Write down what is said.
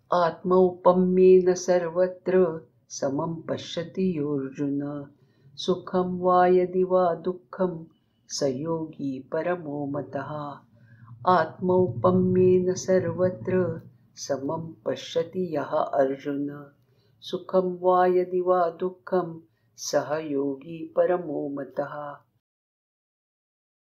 आत्मौपम्येन सर्वत्र समं पश्यति योऽर्जुन। सुखं वा यदि वा दुःखं स योगी परमो मतः। आत्मौपम्येन सर्वत्र समं पश्यति यः अर्जुन। सुखं वा यदि वा दुःखं सः योगी परमो मतः।